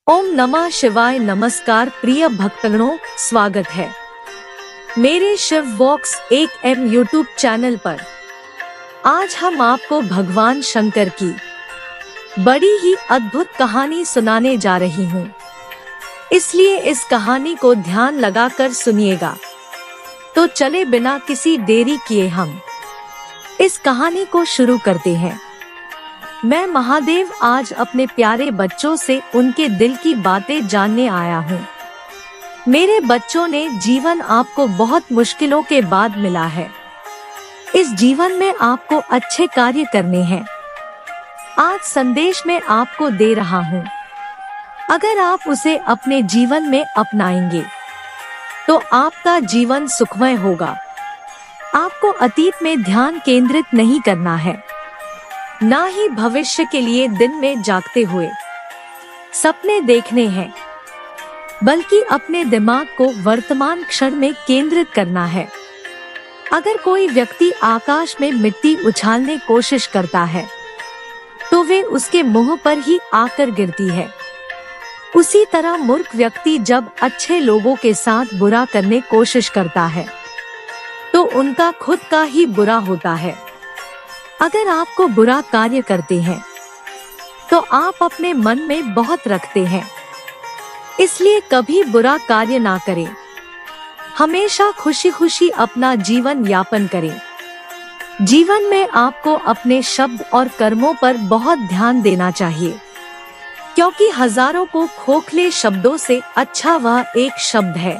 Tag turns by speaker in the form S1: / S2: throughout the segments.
S1: ओम नमः शिवाय। नमस्कार प्रिय भक्तगणों, स्वागत है मेरे शिव वॉक्स 1M यूट्यूब चैनल पर। आज हम आपको भगवान शंकर की बड़ी ही अद्भुत कहानी सुनाने जा रही हूँ, इसलिए इस कहानी को ध्यान लगाकर सुनिएगा। तो चले बिना किसी देरी किए हम इस कहानी को शुरू करते हैं। मैं महादेव आज अपने प्यारे बच्चों से उनके दिल की बातें जानने आया हूँ। मेरे बच्चों ने जीवन आपको बहुत मुश्किलों के बाद मिला है। इस जीवन में आपको अच्छे कार्य करने हैं। आज संदेश मैं आपको दे रहा हूँ, अगर आप उसे अपने जीवन में अपनाएंगे तो आपका जीवन सुखमय होगा। आपको अतीत में ध्यान केंद्रित नहीं करना है, ना ही भविष्य के लिए दिन में जागते हुए सपने देखने हैं, बल्कि अपने दिमाग को वर्तमान क्षण में केंद्रित करना है। अगर कोई व्यक्ति आकाश में मिट्टी उछालने कोशिश करता है तो वे उसके मुंह पर ही आकर गिरती है। उसी तरह मूर्ख व्यक्ति जब अच्छे लोगों के साथ बुरा करने कोशिश करता है तो उनका खुद का ही बुरा होता है। अगर आपको बुरा कार्य करते हैं तो आप अपने मन में बहुत रखते हैं, इसलिए कभी बुरा कार्य ना करें। हमेशा खुशी खुशी अपना जीवन यापन करें। जीवन में आपको अपने शब्द और कर्मों पर बहुत ध्यान देना चाहिए, क्योंकि हजारों को खोखले शब्दों से अच्छा वह एक शब्द है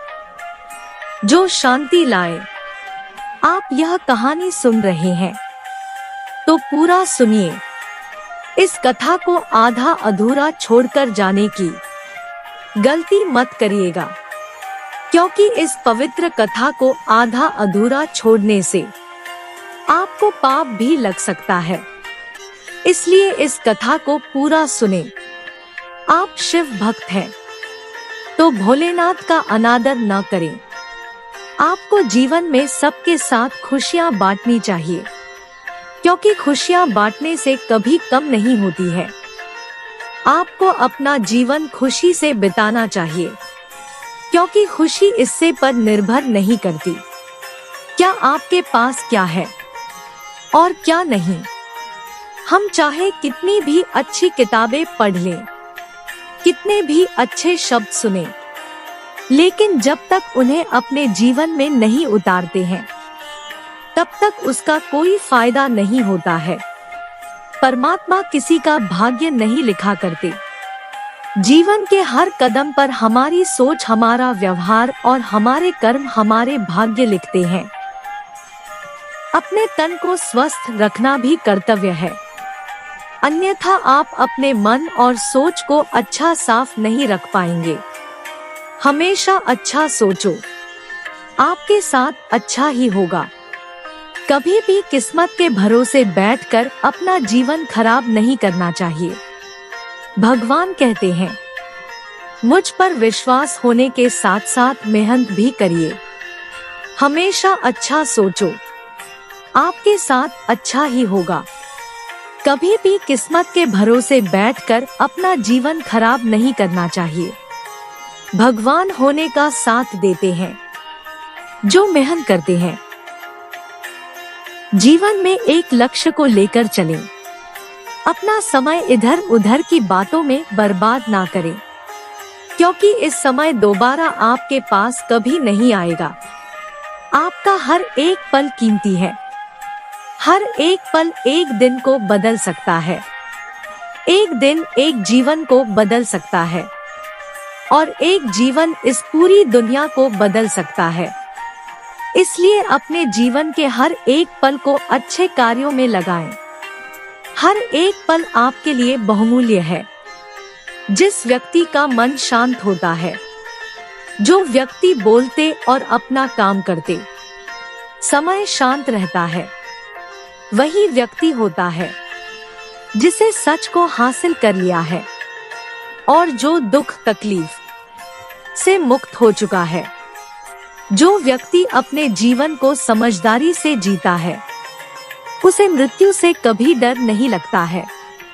S1: जो शांति लाए। आप यह कहानी सुन रहे हैं तो पूरा सुनिए। इस कथा को आधा अधूरा छोड़कर जाने की गलती मत करिएगा, क्योंकि इस पवित्र कथा को आधा अधूरा छोड़ने से आपको पाप भी लग सकता है। इसलिए इस कथा को पूरा सुने। आप शिव भक्त हैं तो भोलेनाथ का अनादर न करें। आपको जीवन में सबके साथ खुशियां बांटनी चाहिए, क्योंकि खुशियां बांटने से कभी कम नहीं होती है। आपको अपना जीवन खुशी से बिताना चाहिए, क्योंकि खुशी इससे पर निर्भर नहीं करती क्या आपके पास क्या है और क्या नहीं। हम चाहे कितनी भी अच्छी किताबें पढ़ लें, कितने भी अच्छे शब्द सुने, लेकिन जब तक उन्हें अपने जीवन में नहीं उतारते हैं तब तक उसका कोई फायदा नहीं होता है। परमात्मा किसी का भाग्य नहीं लिखा करते। जीवन के हर कदम पर हमारी सोच, हमारा व्यवहार और हमारे कर्म हमारे भाग्य लिखते हैं। अपने तन को स्वस्थ रखना भी कर्तव्य है, अन्यथा आप अपने मन और सोच को अच्छा साफ नहीं रख पाएंगे। हमेशा अच्छा सोचो, आपके साथ अच्छा ही होगा। कभी भी किस्मत के भरोसे बैठकर अपना जीवन खराब नहीं करना चाहिए। भगवान कहते हैं, मुझ पर विश्वास होने के साथ साथ मेहनत भी करिए। हमेशा अच्छा सोचो, आपके साथ अच्छा ही होगा। कभी भी किस्मत के भरोसे बैठकर अपना जीवन खराब नहीं करना चाहिए। भगवान होने का साथ देते हैं जो मेहनत करते हैं। जीवन में एक लक्ष्य को लेकर चलें। अपना समय इधर उधर की बातों में बर्बाद ना करें, क्योंकि इस समय दोबारा आपके पास कभी नहीं आएगा। आपका हर एक पल कीमती है। हर एक पल एक दिन को बदल सकता है। एक दिन एक जीवन को बदल सकता है, और एक जीवन इस पूरी दुनिया को बदल सकता है। इसलिए अपने जीवन के हर एक पल को अच्छे कार्यों में लगाएं। हर एक पल आपके लिए बहुमूल्य है। जिस व्यक्ति का मन शांत होता है, जो व्यक्ति बोलते और अपना काम करते समय शांत रहता है, वही व्यक्ति होता है जिसे सच को हासिल कर लिया है और जो दुख तकलीफ से मुक्त हो चुका है। जो व्यक्ति अपने जीवन को समझदारी से जीता है, उसे मृत्यु से कभी डर नहीं लगता है।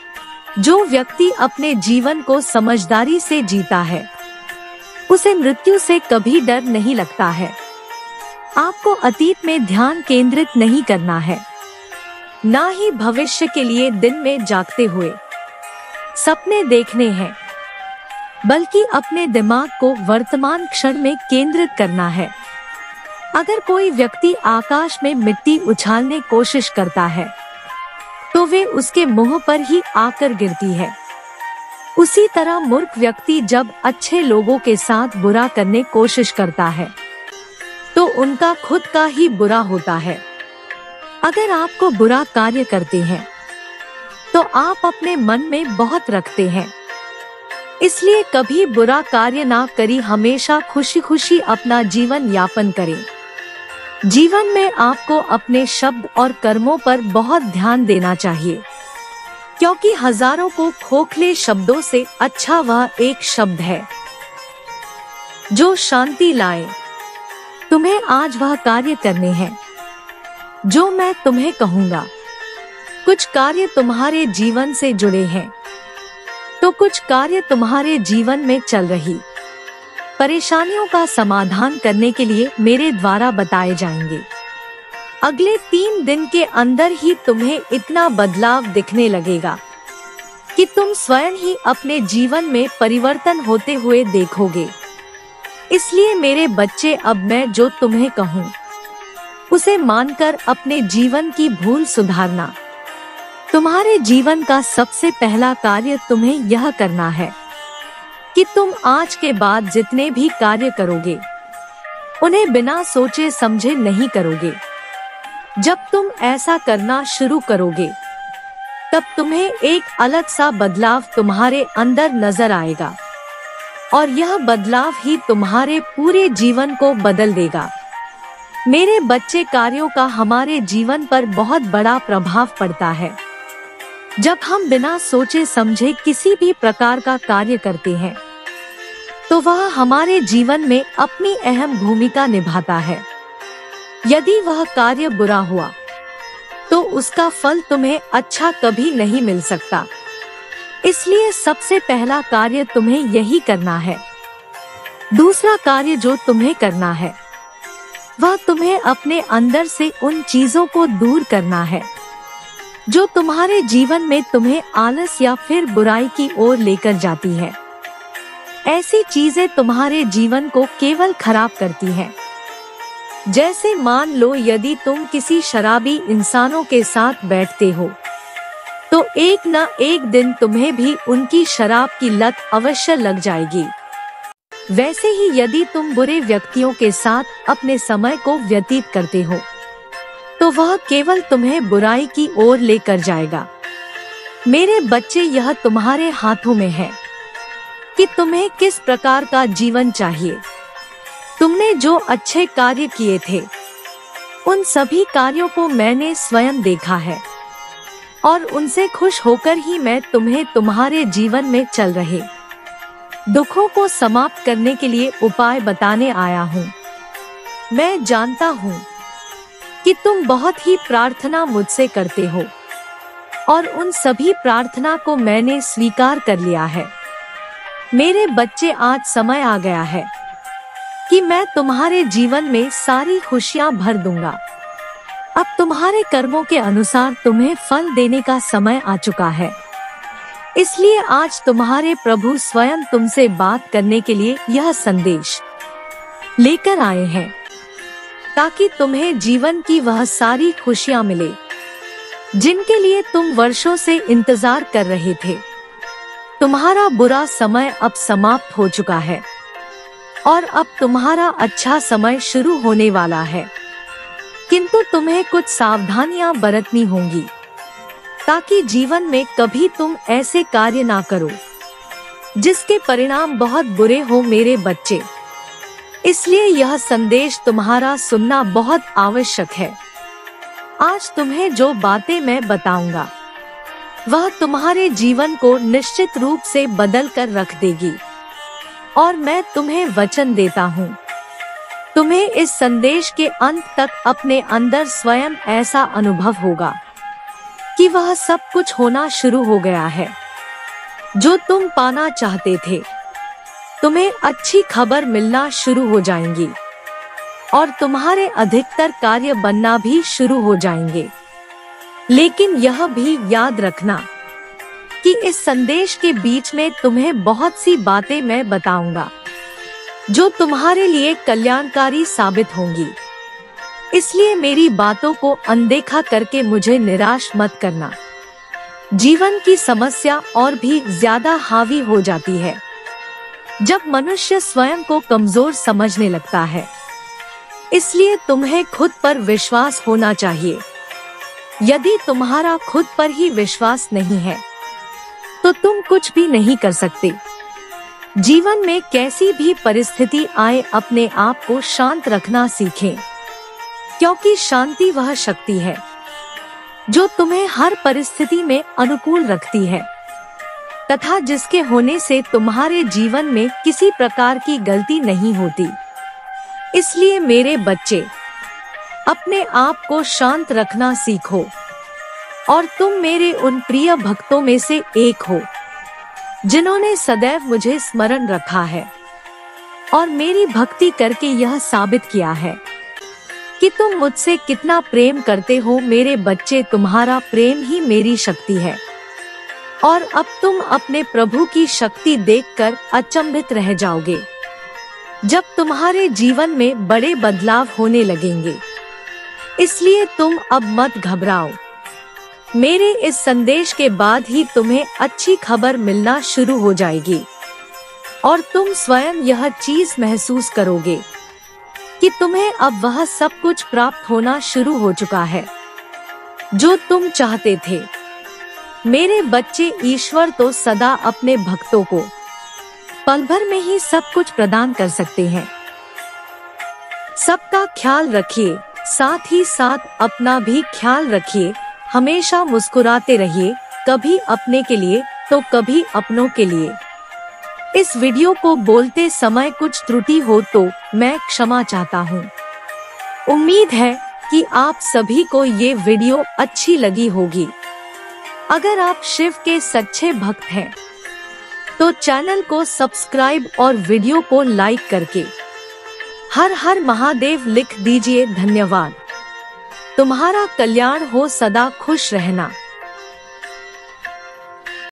S1: जो व्यक्ति अपने जीवन को समझदारी से जीता है, उसे मृत्यु से कभी डर नहीं लगता है। आपको अतीत में ध्यान केंद्रित नहीं करना है, ना ही भविष्य के लिए दिन में जागते हुए सपने देखने हैं, बल्कि अपने दिमाग को वर्तमान क्षण में केंद्रित करना है। अगर कोई व्यक्ति आकाश में मिट्टी उछालने कोशिश करता है, तो वे उसके मुंह पर ही आकर गिरती है। उसी तरह मूर्ख व्यक्ति जब अच्छे लोगों के साथ बुरा करने कोशिश करता है, तो उनका खुद का ही बुरा होता है। अगर आपको बुरा कार्य करते हैं, तो आप अपने मन में बहुत रखते हैं। इसलिए कभी बुरा कार्य ना करी, हमेशा खुशी खुशी अपना जीवन यापन करें। जीवन में आपको अपने शब्द और कर्मों पर बहुत ध्यान देना चाहिए, क्योंकि हजारों को खोखले शब्दों से अच्छा वह एक शब्द है जो शांति लाए। तुम्हें आज वह कार्य करने हैं जो मैं तुम्हें कहूँगा। कुछ कार्य तुम्हारे जीवन से जुड़े हैं, तो कुछ कार्य तुम्हारे जीवन में चल रही परेशानियों का समाधान करने के लिए मेरे द्वारा बताए जाएंगे। अगले 3 दिन के अंदर ही तुम्हें इतना बदलाव दिखने लगेगा कि तुम स्वयं ही अपने जीवन में परिवर्तन होते हुए देखोगे। इसलिए मेरे बच्चे, अब मैं जो तुम्हें कहूँ उसे मानकर अपने जीवन की भूल सुधारना। तुम्हारे जीवन का सबसे पहला कार्य तुम्हें यह करना है कि तुम आज के बाद जितने भी कार्य करोगे, उन्हें बिना सोचे समझे नहीं करोगे। जब तुम ऐसा करना शुरू करोगे, तब तुम्हें एक अलग सा बदलाव तुम्हारे अंदर नजर आएगा, और यह बदलाव ही तुम्हारे पूरे जीवन को बदल देगा। मेरे बच्चे, कार्यों का हमारे जीवन पर बहुत बड़ा प्रभाव पड़ता है। जब हम बिना सोचे समझे किसी भी प्रकार का कार्य करते हैं, तो वह हमारे जीवन में अपनी अहम भूमिका निभाता है। यदि वह कार्य बुरा हुआ, तो उसका फल तुम्हें अच्छा कभी नहीं मिल सकता। इसलिए सबसे पहला कार्य तुम्हें यही करना है। दूसरा कार्य जो तुम्हें करना है, वह तुम्हें अपने अंदर से उन चीजों को दूर करना है जो तुम्हारे जीवन में तुम्हें आलस या फिर बुराई की ओर लेकर जाती है। ऐसी चीजें तुम्हारे जीवन को केवल खराब करती हैं। जैसे मान लो, यदि तुम किसी शराबी इंसानों के साथ बैठते हो, तो एक न एक दिन तुम्हें भी उनकी शराब की लत अवश्य लग जाएगी। वैसे ही यदि तुम बुरे व्यक्तियों के साथ अपने समय को व्यतीत करते हो, तो वह केवल तुम्हें बुराई की ओर लेकर जाएगा। मेरे बच्चे, यह तुम्हारे हाथों में है कि तुम्हें किस प्रकार का जीवन चाहिए। तुमने जो अच्छे कार्य किए थे, उन सभी कार्यों को मैंने स्वयं देखा है, और उनसे खुश होकर ही मैं तुम्हें तुम्हारे जीवन में चल रहे दुखों को समाप्त करने के लिए उपाय बताने आया हूँ। मैं जानता हूँ कि तुम बहुत ही प्रार्थना मुझसे करते हो, और उन सभी प्रार्थना को मैंने स्वीकार कर लिया है। मेरे बच्चे, आज समय आ गया है कि मैं तुम्हारे जीवन में सारी खुशियां भर दूंगा। अब तुम्हारे कर्मों के अनुसार तुम्हें फल देने का समय आ चुका है। इसलिए आज तुम्हारे प्रभु स्वयं तुमसे बात करने के लिए यह संदेश लेकर आए हैं, ताकि तुम्हें जीवन की वह सारी खुशियां मिले जिनके लिए तुम वर्षों से इंतजार कर रहे थे। तुम्हारा बुरा समय अब समाप्त हो चुका है, और अब तुम्हारा अच्छा समय शुरू होने वाला है। किंतु तुम्हें कुछ सावधानियां बरतनी होंगी, ताकि जीवन में कभी तुम ऐसे कार्य ना करो जिसके परिणाम बहुत बुरे हो। मेरे बच्चे, इसलिए यह संदेश तुम्हारा सुनना बहुत आवश्यक है। आज तुम्हें जो बातें मैं बताऊंगा, वह तुम्हारे जीवन को निश्चित रूप से बदल कर रख देगी, और मैं तुम्हें वचन देता हूँ, तुम्हें इस संदेश के अंत तक अपने अंदर स्वयं ऐसा अनुभव होगा कि वह सब कुछ होना शुरू हो गया है। जो तुम पाना चाहते थे। तुम्हें अच्छी खबर मिलना शुरू हो जाएंगी और तुम्हारे अधिकतर कार्य बनना भी शुरू हो जाएंगे। लेकिन यह भी याद रखना कि इस संदेश के बीच में तुम्हें बहुत सी बातें मैं बताऊंगा जो तुम्हारे लिए कल्याणकारी साबित होंगी। इसलिए मेरी बातों को अनदेखा करके मुझे निराश मत करना। जीवन की समस्या और भी ज्यादा हावी हो जाती है जब मनुष्य स्वयं को कमजोर समझने लगता है। इसलिए तुम्हें खुद पर विश्वास होना चाहिए। यदि तुम्हारा खुद पर ही विश्वास नहीं है तो तुम कुछ भी नहीं कर सकते। जीवन में कैसी भी परिस्थिति आए अपने आप को शांत रखना सीखें, क्योंकि शांति वह शक्ति है जो तुम्हें हर परिस्थिति में अनुकूल रखती है तथा जिसके होने से तुम्हारे जीवन में किसी प्रकार की गलती नहीं होती। इसलिए मेरे बच्चे, अपने आप को शांत रखना सीखो और तुम मेरे उन प्रिय भक्तों में से एक हो जिन्होंने सदैव मुझे स्मरण रखा है और मेरी भक्ति करके यह साबित किया है कि तुम मुझसे कितना प्रेम करते हो। मेरे बच्चे, तुम्हारा प्रेम ही मेरी शक्ति है और अब तुम अपने प्रभु की शक्ति देखकर अचंभित रह जाओगे जब तुम्हारे जीवन में बड़े बदलाव होने लगेंगे। इसलिए तुम अब मत घबराओ। मेरे इस संदेश के बाद ही तुम्हें अच्छी खबर मिलना शुरू हो जाएगी और तुम स्वयं यह चीज महसूस करोगे कि तुम्हें अब वह सब कुछ प्राप्त होना शुरू हो चुका है जो तुम चाहते थे। मेरे बच्चे, ईश्वर तो सदा अपने भक्तों को पल भर में ही सब कुछ प्रदान कर सकते हैं। सबका ख्याल रखिए, साथ ही साथ अपना भी ख्याल रखिए। हमेशा मुस्कुराते रहिए, कभी अपने के लिए तो कभी अपनों के लिए। इस वीडियो को बोलते समय कुछ त्रुटि हो तो मैं क्षमा चाहता हूँ। उम्मीद है कि आप सभी को ये वीडियो अच्छी लगी होगी। अगर आप शिव के सच्चे भक्त हैं तो चैनल को सब्सक्राइब और वीडियो को लाइक करके हर हर महादेव लिख दीजिए। धन्यवाद। तुम्हारा कल्याण हो, सदा खुश रहना।